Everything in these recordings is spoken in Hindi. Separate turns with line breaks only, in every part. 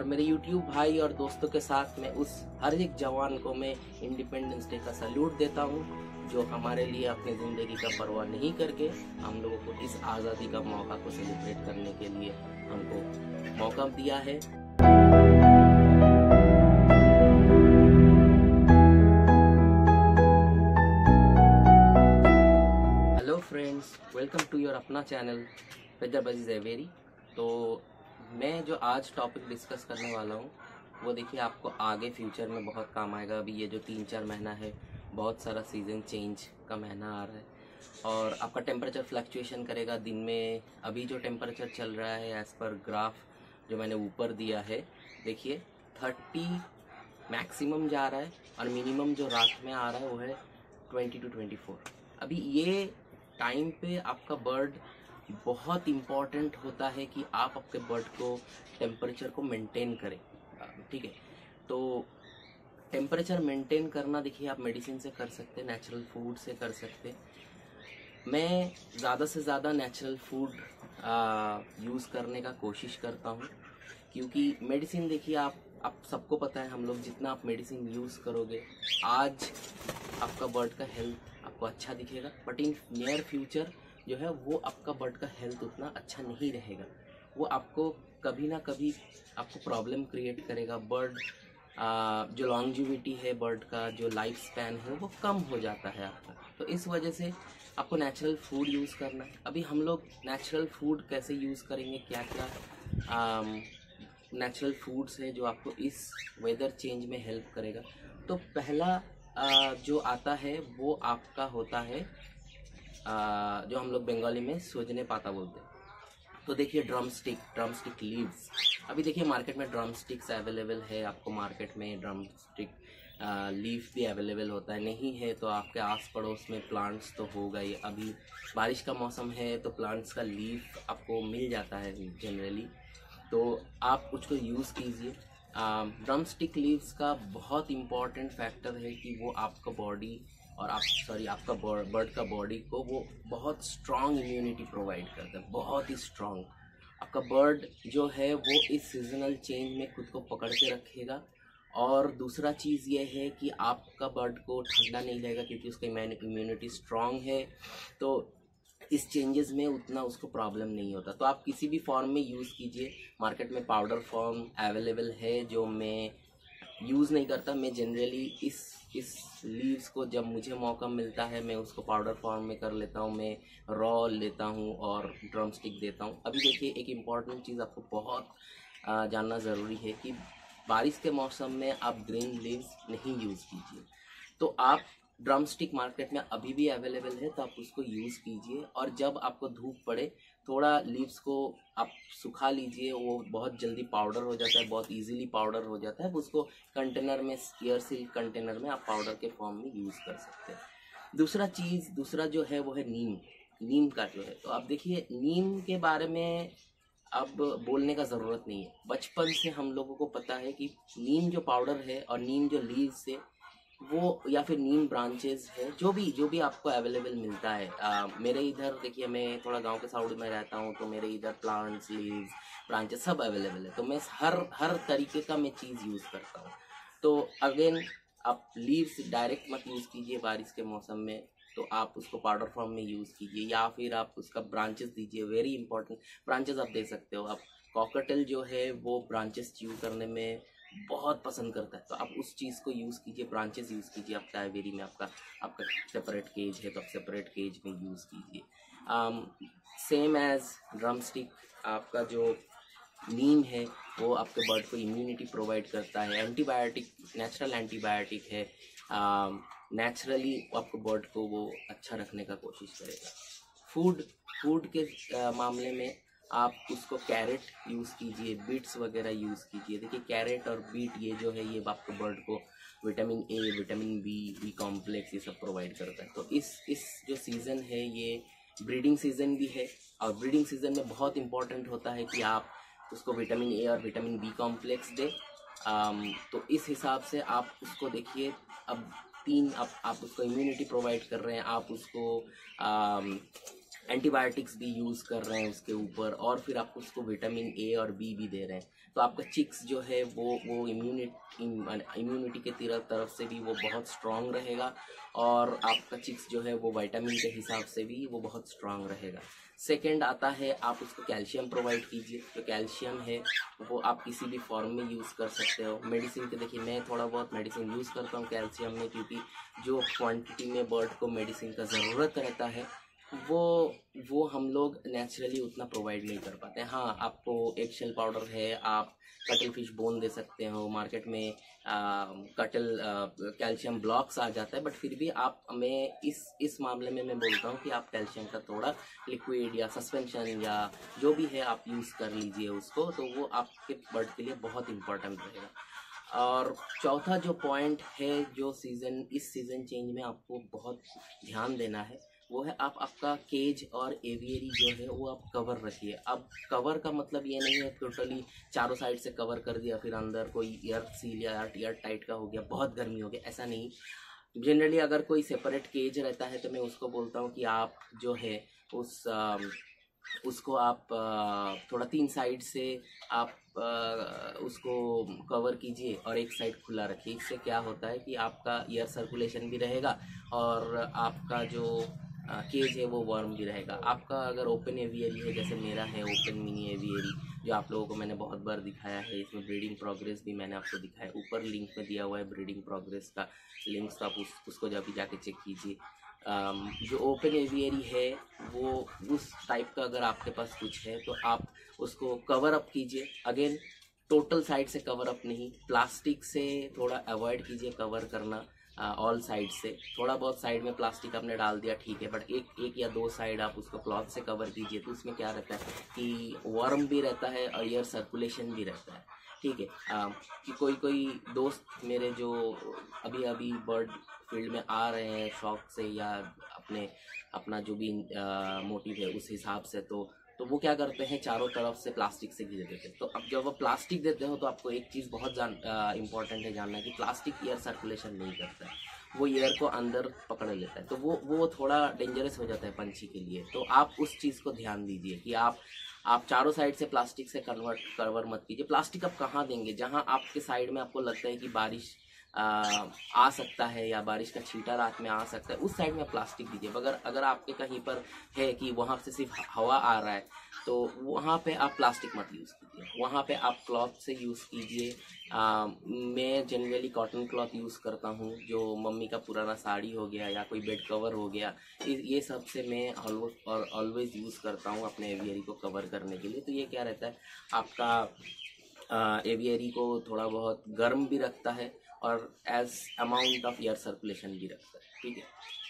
मेरे YouTube भाई और दोस्तों के साथ में उस हर एक जवान को मैं इंडिपेंडेंस डे का सैल्यूट देता हूँ, जो हमारे लिए अपनी ज़िंदगी का परवाह नहीं करके हम लोगों को इस आज़ादी का मौका को सेलिब्रेट करने के लिए हमको मौका दिया है। Hello friends, welcome to your अपना चैनल फैजाबाजी ज़वेरी। तो मैं जो आज टॉपिक डिस्कस करने वाला हूँ वो देखिए आपको आगे फ्यूचर में बहुत काम आएगा। अभी ये जो 3-4 महीना है, बहुत सारा सीज़न चेंज का महीना आ रहा है और आपका टेम्परेचर फ्लक्चुएशन करेगा दिन में। अभी जो टेम्परेचर चल रहा है एज़ पर ग्राफ जो मैंने ऊपर दिया है, देखिए 30 मैक्सिमम जा रहा है और मिनिमम जो रात में आ रहा है वो है 20 to 24। अभी ये टाइम पे आपका बर्ड बहुत इम्पॉर्टेंट होता है कि आप आपके बर्ड को टेम्परेचर को मेंटेन करें, ठीक है। तो टेम्परेचर मेंटेन करना देखिए आप मेडिसिन से कर सकते हैं, नेचुरल फूड से कर सकते हैं। मैं ज़्यादा से ज़्यादा नेचुरल फूड यूज़ करने का कोशिश करता हूँ, क्योंकि मेडिसिन देखिए आप सबको पता है, हम लोग जितना आप मेडिसिन यूज़ करोगे आज आपका बर्ड का हेल्थ आपको अच्छा दिखेगा, बट इन नियर फ्यूचर जो है वो आपका बर्ड का हेल्थ उतना अच्छा नहीं रहेगा। वो आपको कभी ना कभी आपको प्रॉब्लम क्रिएट करेगा। बर्ड जो लॉन्जिविटी है, बर्ड का जो लाइफ स्पैन है वो कम हो जाता है आपका। तो इस वजह से आपको नेचुरल फूड यूज़ करना है। अभी हम लोग नेचुरल फूड कैसे यूज़ करेंगे, क्या क्या नेचुरल फूड्स है जो आपको इस वेदर चेंज में हेल्प करेगा। तो पहला जो आता है वो आपका होता है जो हम लोग बंगाली में सोजने पाता बोलते हैं। तो देखिए ड्रम स्टिक लीव्स, अभी देखिए मार्केट में ड्रम स्टिक्स अवेलेबल है। आपको मार्केट में ड्रम स्टिक लीफ भी अवेलेबल होता है। नहीं है तो आपके आस पड़ोस में प्लांट्स तो होगा ही। अभी बारिश का मौसम है तो प्लांट्स का लीफ आपको मिल जाता है जनरली, तो आप उसको यूज़ कीजिए। ड्रम स्टिक लीव्स का बहुत इम्पॉर्टेंट फैक्टर है कि वो आपका बॉडी और आपका बर्ड का बॉडी को वो बहुत स्ट्रॉन्ग इम्यूनिटी प्रोवाइड करता है, बहुत ही स्ट्रॉन्ग। आपका बर्ड जो है वो इस सीजनल चेंज में खुद को पकड़ के रखेगा। और दूसरा चीज़ ये है कि आपका बर्ड को ठंडा नहीं लगेगा, क्योंकि उसका इम्यूनिटी स्ट्रॉन्ग है, तो इस चेंजेस में उतना उसको प्रॉब्लम नहीं होता। तो आप किसी भी फॉर्म में यूज़ कीजिए। मार्केट में पाउडर फॉर्म अवेलेबल है जो मैं यूज़ नहीं करता। मैं जनरली इस लीव्स को जब मुझे मौका मिलता है मैं उसको पाउडर फॉर्म में कर लेता हूँ। मैं रॉ लेता हूँ और ड्रम स्टिक देता हूँ। अभी देखिए एक इम्पॉर्टेंट चीज़ आपको बहुत जानना ज़रूरी है कि बारिश के मौसम में आप ग्रीन लीव्स नहीं यूज़ कीजिए। तो आप ड्रम स्टिक मार्केट में अभी भी अवेलेबल है तो आप उसको यूज़ कीजिए। और जब आपको धूप पड़े थोड़ा लीव्स को आप सुखा लीजिए, वो बहुत जल्दी पाउडर हो जाता है, बहुत इजीली पाउडर हो जाता है। उसको कंटेनर में, एयर सील कंटेनर में आप पाउडर के फॉर्म में यूज़ कर सकते हैं। दूसरा जो है वो है नीम का जो है। तो आप देखिए नीम के बारे में अब बोलने का ज़रूरत नहीं है। बचपन से हम लोगों को पता है कि नीम जो पाउडर है और नीम जो लीव्स है वो, या फिर नीम ब्रांचेस है, जो भी आपको अवेलेबल मिलता है। मेरे इधर देखिए मैं थोड़ा गांव के साइड में रहता हूँ, तो मेरे इधर प्लांट्स, लीव्स, ब्रांचेस सब अवेलेबल है। तो मैं हर तरीके का मैं चीज़ यूज़ करता हूँ। तो अगेन आप लीव्स डायरेक्ट मत यूज़ कीजिए बारिश के मौसम में, तो आप उसको पाउडर फॉर्म में यूज़ कीजिए, या फिर आप उसका ब्रांचेस दीजिए। वेरी इंपॉर्टेंट, ब्रांचेस आप दे सकते हो। आप कॉकटेल जो है वो ब्रांचेस च्यू करने में बहुत पसंद करता है, तो आप उस चीज़ को यूज़ कीजिए, ब्रांचेस यूज़ कीजिए। आपका एवेरी में आपका सेपरेट केज है तो आप सेपरेट केज में यूज़ कीजिए। सेम एज ड्रम स्टिक, आपका जो नीम है वो आपके बर्ड को इम्यूनिटी प्रोवाइड करता है, एंटीबायोटिक, नेचुरल एंटीबायोटिक है। नेचुरली आपको बर्ड को वो अच्छा रखने का कोशिश करेगा। फूड के मामले में आप उसको कैरेट यूज़ कीजिए, बीट्स वगैरह यूज़ कीजिए। देखिए कैरेट और बीट ये जो है ये आपको बर्ड को vitamin A, vitamin B complex ये सब प्रोवाइड करता है। तो इस जो सीज़न है ये ब्रीडिंग सीज़न भी है, और ब्रीडिंग सीज़न में बहुत इम्पॉर्टेंट होता है कि आप उसको विटामिन ए और विटामिन बी कॉम्प्लेक्स दें। तो इस हिसाब से आप उसको देखिए, अब आप उसको इम्यूनिटी प्रोवाइड कर रहे हैं, आप उसको एंटीबायोटिक्स भी यूज़ कर रहे हैं उसके ऊपर, और फिर आप उसको विटामिन ए और बी भी दे रहे हैं। तो आपका चिक्स जो है वो इम्यूनिटी के तरफ से भी वो बहुत स्ट्रांग रहेगा, और आपका चिक्स जो है वो विटामिन के हिसाब से भी वो बहुत स्ट्रांग रहेगा। सेकंड आता है, आप उसको कैल्शियम प्रोवाइड कीजिए। जो कैल्शियम है वो आप किसी भी फॉर्म में यूज़ कर सकते हो। मेडिसिन के देखिए, मैं थोड़ा बहुत मेडिसिन यूज़ करता हूँ कैल्शियम में, क्योंकि जो क्वांटिटी में बर्ड को मेडिसिन का ज़रूरत रहता है वो हम लोग नेचुरली उतना प्रोवाइड नहीं कर पाते। हाँ, आपको एक शेल पाउडर है, आप कटल फिश बोन दे सकते हो। मार्केट में कटल कैल्शियम ब्लॉक्स आ जाता है, बट फिर भी मैं इस मामले में मैं बोलता हूँ कि आप कैल्शियम का थोड़ा लिक्विड या सस्पेंशन या जो भी है आप यूज़ कर लीजिए उसको, तो वो आपके बर्ड के लिए बहुत इंपॉर्टेंट रहेगा। और चौथा जो पॉइंट है, जो इस सीज़न चेंज में आपको बहुत ध्यान देना है, वो है आपका केज और एवियरी जो है वो आप कवर रखिए। अब कवर का मतलब ये नहीं है टोटली चारों साइड से कवर कर दिया फिर अंदर कोई एयर सील या एयर टाइट का हो गया, बहुत गर्मी हो गया, ऐसा नहीं। जनरली अगर कोई सेपरेट केज रहता है तो मैं उसको बोलता हूँ कि आप जो है उसको आप थोड़ा 3 साइड से आप उसको कवर कीजिए और एक साइड खुला रखिए। इससे क्या होता है कि आपका एयर सर्कुलेशन भी रहेगा और आपका जो केज है वो वार्म भी रहेगा। आपका अगर ओपन एवियरी है, जैसे मेरा है ओपन मिनी एवियरी, जो आप लोगों को मैंने बहुत बार दिखाया है, इसमें ब्रीडिंग प्रोग्रेस भी मैंने आपको दिखाया, ऊपर लिंक में दिया हुआ है ब्रीडिंग प्रोग्रेस का लिंक, तो आप उसको जब भी जाके चेक कीजिए। जो ओपन एवियरी है वो उस टाइप का अगर आपके पास कुछ है तो आप उसको कवर अप कीजिए। अगेन टोटल साइड से कवर अप नहीं, प्लास्टिक से थोड़ा अवॉइड कीजिए कवर करना। ऑल साइड से थोड़ा बहुत साइड में प्लास्टिक आपने डाल दिया ठीक है, बट एक या 2 साइड आप उसको क्लॉथ से कवर कीजिए। तो उसमें क्या रहता है कि वार्म भी रहता है और एयर सर्कुलेशन भी रहता है, ठीक है। कि कोई दोस्त मेरे जो अभी बर्ड फील्ड में आ रहे हैं शौक से या अपना जो भी मोटिव है उस हिसाब से, तो वो क्या करते हैं, चारों तरफ से प्लास्टिक से घेर देते हैं। तो अब जब वो प्लास्टिक देते हो तो आपको एक चीज़ बहुत इंपॉर्टेंट है जानना, कि प्लास्टिक एयर सर्कुलेशन नहीं करता है, वो एयर को अंदर पकड़ लेता है, तो वो थोड़ा डेंजरस हो जाता है पंछी के लिए। तो आप उस चीज़ को ध्यान दीजिए कि आप चारों साइड से प्लास्टिक से कवर मत कीजिए। प्लास्टिक आप कहाँ देंगे, जहाँ आपके साइड में आपको लगता है कि बारिश आ सकता है या बारिश का छींटा रात में आ सकता है, उस साइड में प्लास्टिक दीजिए। अगर आपके कहीं पर है कि वहाँ से सिर्फ हवा आ रहा है, तो वहाँ पे आप प्लास्टिक मत यूज़ कीजिए, वहाँ पे आप क्लॉथ से यूज़ कीजिए। मैं जनरली कॉटन क्लॉथ यूज़ करता हूँ, जो मम्मी का पुराना साड़ी हो गया या कोई बेड कवर हो गया, ये सब से मैं ऑलवेज यूज़ करता हूँ अपने एवियरी को कवर करने के लिए। तो ये क्या रहता है, आपका एवियरी को थोड़ा बहुत गर्म भी रखता है और as amount of air circulation भी रखता है, ठीक है।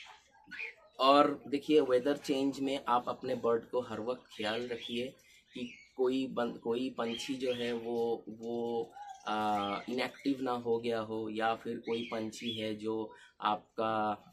और देखिए, वेदर चेंज में आप अपने बर्ड को हर वक्त ख्याल रखिए कि कोई पंछी जो है वो इनएक्टिव ना हो गया हो, या फिर कोई पंछी है जो आपका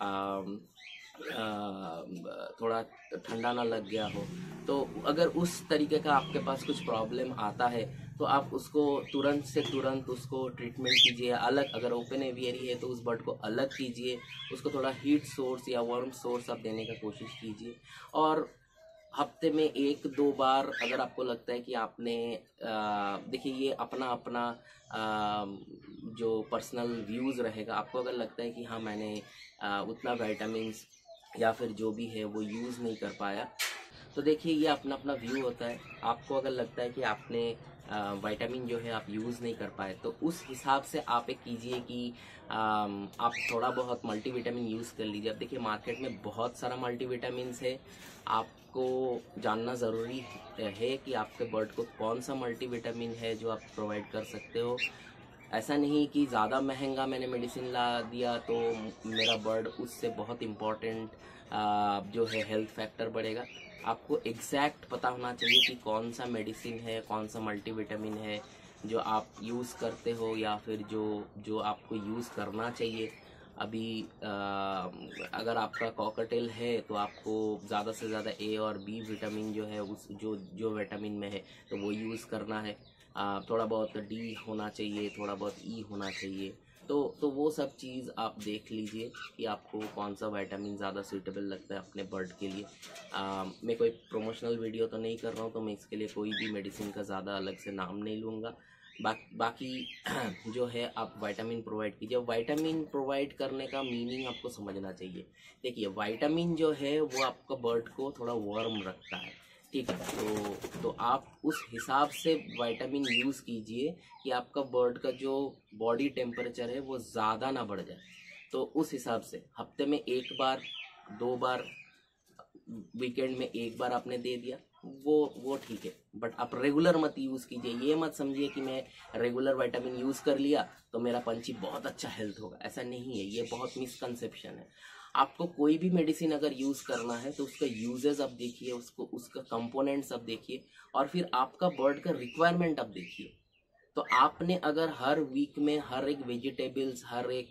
थोड़ा ठंडा ना लग गया हो। तो अगर उस तरीके का आपके पास कुछ प्रॉब्लम आता है तो आप उसको तुरंत से तुरंत उसको ट्रीटमेंट कीजिए। अलग, अगर ओपन एवियरी है तो उस बर्ड को अलग कीजिए, उसको थोड़ा हीट सोर्स या वार्म सोर्स आप देने का कोशिश कीजिए। और हफ्ते में 1-2 बार अगर आपको लगता है कि आपने देखिए, ये अपना जो पर्सनल व्यूज़ रहेगा, आपको अगर लगता है कि हाँ मैंने उतना विटामिन्स या फिर जो भी है वो यूज़ नहीं कर पाया, तो देखिए ये अपना व्यू होता है। आपको अगर लगता है कि आपने विटामिन जो है आप यूज़ नहीं कर पाए, तो उस हिसाब से आप एक कीजिए कि आप थोड़ा बहुत मल्टीविटामिन यूज़ कर लीजिए। अब देखिए, मार्केट में बहुत सारा मल्टीविटामिन्स है, आपको जानना ज़रूरी है कि आपके बर्ड को कौन सा मल्टीविटामिन है जो आप प्रोवाइड कर सकते हो। ऐसा नहीं कि ज़्यादा महंगा मैंने मेडिसिन ला दिया तो मेरा बर्ड उससे बहुत इम्पोर्टेंट जो है हेल्थ फैक्टर बढ़ेगा। आपको एग्जैक्ट पता होना चाहिए कि कौन सा मेडिसिन है, कौन सा मल्टीविटामिन है जो आप यूज़ करते हो, या फिर जो आपको यूज़ करना चाहिए। अभी अगर आपका कॉकटेल है तो आपको ज़्यादा से ज़्यादा ए और बी विटामिन जो है उस जो विटामिन में है तो वो यूज़ करना है। थोड़ा बहुत डी होना चाहिए, थोड़ा बहुत ई होना चाहिए। तो वो सब चीज़ आप देख लीजिए कि आपको कौन सा विटामिन ज़्यादा सूटेबल लगता है अपने बर्ड के लिए। मैं कोई प्रमोशनल वीडियो तो नहीं कर रहा हूँ, तो मैं इसके लिए कोई भी मेडिसिन का ज़्यादा अलग से नाम नहीं लूँगा। बाकी जो है आप विटामिन प्रोवाइड कीजिए। विटामिन प्रोवाइड करने का मीनिंग आपको समझना चाहिए। देखिए विटामिन जो है वो आपका बर्ड को थोड़ा वार्म रखता है, ठीक है। तो आप उस हिसाब से विटामिन यूज़ कीजिए कि आपका बर्ड का जो बॉडी टेम्परेचर है वो ज़्यादा ना बढ़ जाए। तो उस हिसाब से हफ्ते में 1 बार 2 बार, वीकेंड में 1 बार आपने दे दिया, वो ठीक है। बट आप रेगुलर मत यूज़ कीजिए। ये मत समझिए कि मैं रेगुलर विटामिन यूज़ कर लिया तो मेरा पंछी बहुत अच्छा हेल्थ होगा, ऐसा नहीं है। ये बहुत मिसकंसेप्शन है। आपको कोई भी मेडिसिन अगर यूज़ करना है तो उसका यूजेस आप देखिए, उसका कंपोनेंट्स आप देखिए, और फिर आपका बर्ड का रिक्वायरमेंट आप देखिए। तो आपने अगर हर वीक में हर एक वेजिटेबल्स, हर एक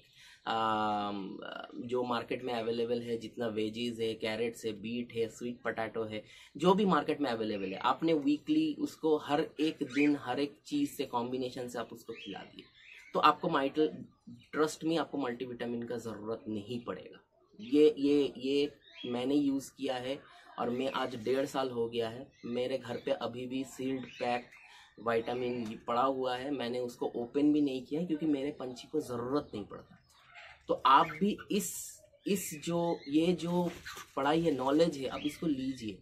जो मार्केट में अवेलेबल है, जितना वेजीज है, कैरेट्स है, बीट है, स्वीट पोटैटो है, जो भी मार्केट में अवेलेबल है, आपने वीकली उसको हर एक दिन हर एक चीज़ से कॉम्बिनेशन से आप उसको खिला दिए, तो आपको ट्रस्ट में आपको मल्टीविटामिन का ज़रूरत नहीं पड़ेगा। ये मैंने यूज़ किया है और मैं आज 1.5 साल हो गया है। मेरे घर पे अभी भी सील्ड पैक विटामिन पड़ा हुआ है। मैंने उसको ओपन भी नहीं किया क्योंकि मेरे पंछी को ज़रूरत नहीं पड़ता। तो आप भी इस ये जो पढ़ाई है, नॉलेज है, आप इसको लीजिए,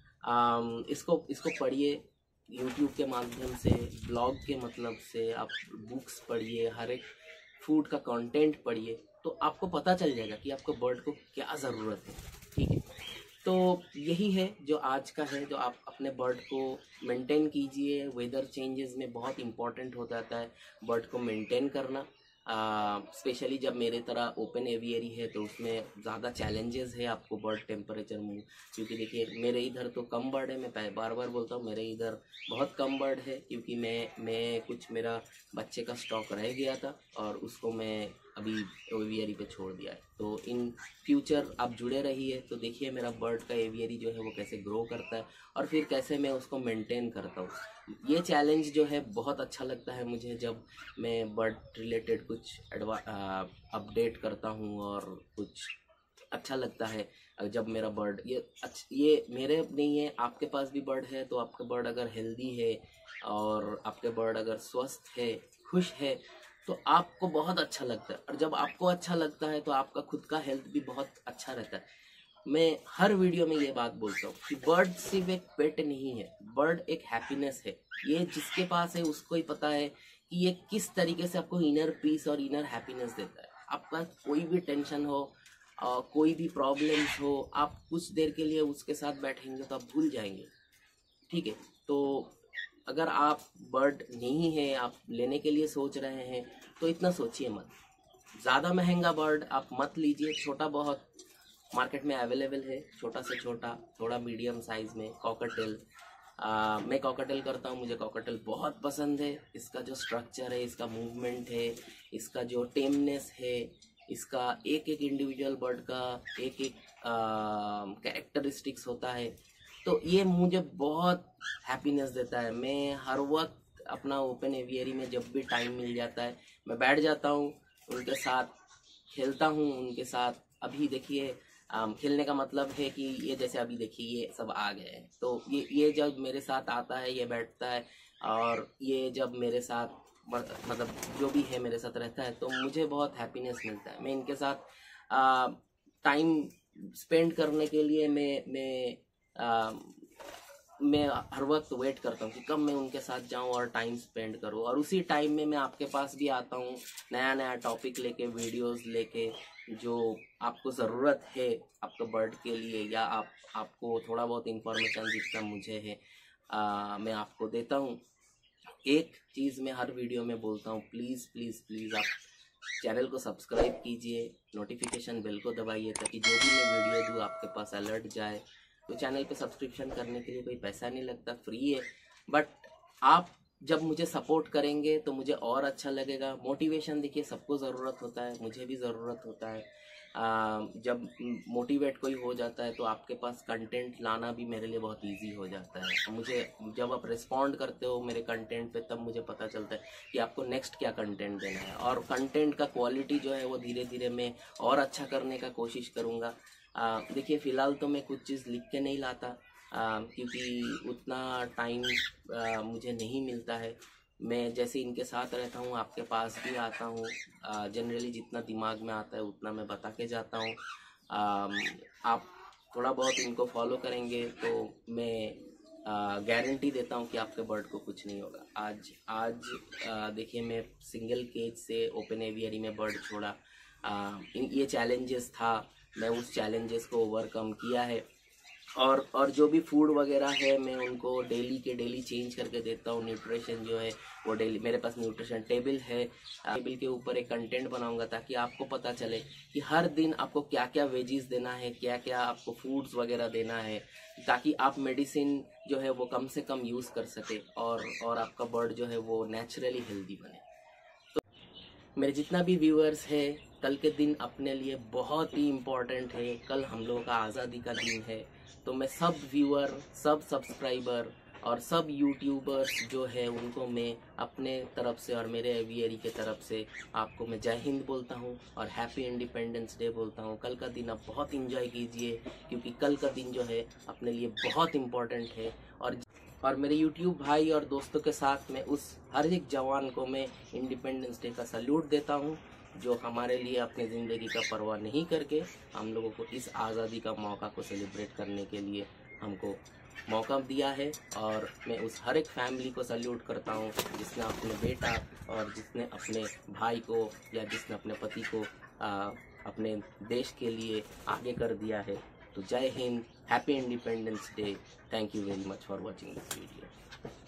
इसको पढ़िए, यूट्यूब के माध्यम से, ब्लॉग के मतलब से आप बुक्स पढ़िए, हर एक फूड का कंटेंट पढ़िए, तो आपको पता चल जाएगा कि आपको बर्ड को क्या ज़रूरत है, ठीक है। तो यही है जो आज का है, जो आप अपने बर्ड को मेंटेन कीजिए। वेदर चेंजेस में बहुत इम्पॉर्टेंट हो जाता है बर्ड को मेंटेन करना, स्पेशली जब मेरे तरह ओपन एवियरी है तो उसमें ज़्यादा चैलेंजेस है आपको बर्ड टेम्परेचर में। क्योंकि देखिए मेरे इधर तो कम बर्ड है, मैं बार बार बोलता हूँ मेरे इधर बहुत कम बर्ड है, क्योंकि मैं कुछ मेरा बच्चे का स्टॉक रह गया था और उसको मैं अभी एवियरी पे छोड़ दिया है। तो इन फ्यूचर आप जुड़े रहिए, तो देखिए मेरा बर्ड का एवियरी जो है वो कैसे ग्रो करता है और फिर कैसे मैं उसको मेंटेन करता हूँ। ये चैलेंज जो है बहुत अच्छा लगता है मुझे, जब मैं बर्ड रिलेटेड कुछ अपडेट करता हूँ और कुछ अच्छा लगता है जब मेरा बर्ड ये मेरे नहीं है, आपके पास भी बर्ड है, तो आपका बर्ड अगर हेल्दी है और आपके बर्ड अगर स्वस्थ है, खुश है, तो आपको बहुत अच्छा लगता है। और जब आपको अच्छा लगता है तो आपका खुद का हेल्थ भी बहुत अच्छा रहता है। मैं हर वीडियो में ये बात बोलता हूँ कि बर्ड सिर्फ एक पेट नहीं है, बर्ड एक हैप्पीनेस है। ये जिसके पास है उसको ही पता है कि ये किस तरीके से आपको इनर पीस और इनर हैप्पीनेस देता है। आपका कोई भी टेंशन हो, कोई भी प्रॉब्लम्स हो, आप कुछ देर के लिए उसके साथ बैठेंगे तो आप भूल जाएंगे, ठीक है। तो अगर आप बर्ड नहीं है, आप लेने के लिए सोच रहे हैं, तो इतना सोचिए मत। ज़्यादा महंगा बर्ड आप मत लीजिए, छोटा बहुत मार्केट में अवेलेबल है, छोटा से छोटा, थोड़ा मीडियम साइज़ में कॉकटेल। मैं कॉकटेल करता हूँ, मुझे कॉकटेल बहुत पसंद है। इसका जो स्ट्रक्चर है, इसका मूवमेंट है, इसका जो टेमनेस है, इसका एक एक इंडिविजुअल बर्ड का एक एक कैरेक्टरिस्टिक्स होता है, तो ये मुझे बहुत हैप्पीनेस देता है। मैं हर वक्त अपना ओपन एवियरी में जब भी टाइम मिल जाता है मैं बैठ जाता हूँ, उनके साथ खेलता हूँ, उनके साथ। अभी देखिए खेलने का मतलब है कि ये जैसे अभी देखिए ये सब आ गए हैं, तो ये जब मेरे साथ आता है, ये बैठता है, और ये जब मेरे साथ मतलब जो भी है मेरे साथ रहता है, तो मुझे बहुत हैप्पीनेस मिलता है। मैं इनके साथ टाइम स्पेंड करने के लिए मैं हर वक्त वेट करता हूँ कि कब मैं उनके साथ जाऊँ और टाइम स्पेंड करूँ। और उसी टाइम में मैं आपके पास भी आता हूँ नया नया टॉपिक लेके, वीडियोस लेके, जो आपको ज़रूरत है आपके बर्ड के लिए, या आपको थोड़ा बहुत इन्फॉर्मेशन जितना मुझे है मैं आपको देता हूँ। एक चीज़ मैं हर वीडियो में बोलता हूँ, प्लीज़ प्लीज़ प्लीज़ आप चैनल को सब्सक्राइब कीजिए, नोटिफिकेशन बेल को दबाइए, ताकि जो भी मैं वीडियो दूँ आपके पास अलर्ट जाए। तो चैनल पे सब्सक्रिप्शन करने के लिए कोई पैसा नहीं लगता, फ्री है। बट आप जब मुझे सपोर्ट करेंगे तो मुझे और अच्छा लगेगा। मोटिवेशन देखिए सबको ज़रूरत होता है, मुझे भी ज़रूरत होता है। जब मोटिवेट कोई हो जाता है तो आपके पास कंटेंट लाना भी मेरे लिए बहुत इजी हो जाता है। मुझे जब आप रिस्पॉन्ड करते हो मेरे कंटेंट पे, तब मुझे पता चलता है कि आपको नेक्स्ट क्या कंटेंट देना है, और कंटेंट का क्वालिटी जो है वो धीरे धीरे मैं और अच्छा करने का कोशिश करूँगा। देखिए फ़िलहाल तो मैं कुछ चीज़ लिख के नहीं लाता, क्योंकि उतना टाइम मुझे नहीं मिलता है। मैं जैसे इनके साथ रहता हूँ आपके पास भी आता हूँ। जनरली जितना दिमाग में आता है उतना मैं बता के जाता हूँ। आप थोड़ा बहुत इनको फॉलो करेंगे तो मैं गारंटी देता हूँ कि आपके बर्ड को कुछ नहीं होगा। आज आज देखिए, मैं सिंगल केज से ओपन एवियरी में बर्ड छोड़ा। ये चैलेंजेस था, मैं उस चैलेंजेस को ओवरकम किया है। और जो भी फूड वगैरह है मैं उनको डेली के डेली चेंज करके देता हूँ। न्यूट्रिशन जो है वो डेली, मेरे पास न्यूट्रिशन टेबल है। टेबल के ऊपर एक कंटेंट बनाऊंगा ताकि आपको पता चले कि हर दिन आपको क्या क्या वेजीज देना है, क्या क्या आपको फूड्स वगैरह देना है, ताकि आप मेडिसिन जो है वो कम से कम यूज़ कर सके और आपका बर्ड जो है वो नेचुरली हेल्दी बने। मेरे जितना भी व्यूअर्स है, कल के दिन अपने लिए बहुत ही इम्पोर्टेंट है। कल हम लोगों का आज़ादी का दिन है। तो मैं सब व्यूअर, सब सब्सक्राइबर और सब यूट्यूबर्स जो है उनको मैं अपने तरफ से और मेरे एवियरी के तरफ से आपको मैं जय हिंद बोलता हूँ और हैप्पी इंडिपेंडेंस डे बोलता हूँ। कल का दिन आप बहुत इंजॉय कीजिए, क्योंकि कल का दिन जो है अपने लिए बहुत इम्पोर्टेंट है। और मेरे YouTube भाई और दोस्तों के साथ मैं उस हर एक जवान को मैं इंडिपेंडेंस डे का सल्यूट देता हूँ, जो हमारे लिए अपनी ज़िंदगी का परवाह नहीं करके हम लोगों को इस आज़ादी का मौका को सेलिब्रेट करने के लिए हमको मौका दिया है। और मैं उस हर एक फैमिली को सल्यूट करता हूँ जिसने अपने बेटा और जिसने अपने भाई को या जिसने अपने पति को अपने देश के लिए आगे कर दिया है। तो जय Hind, happy independence day. Thank you very much for watching this video.